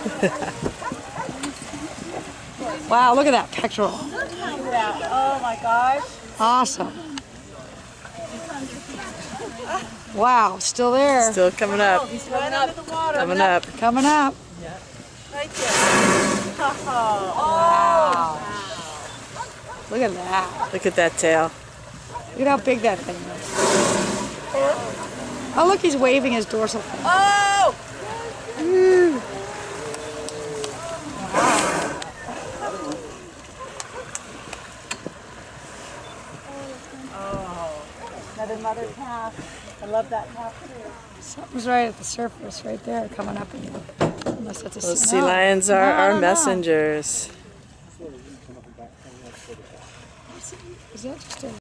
Wow, look at that pectoral. Oh my gosh. Awesome. Wow, still there. Still coming up. He's right under the water. Coming up. Coming up. Yeah. Right there. Oh. Wow. Look at that. Look at that tail. Look at how big that thing is. Oh, look, he's waving his dorsal fin. Oh! Woo. Oh. Another mother calf. I love that calf too. Something's right at the surface, right there, coming up again. Unless that's a Those sea lions are our messengers. Is that just a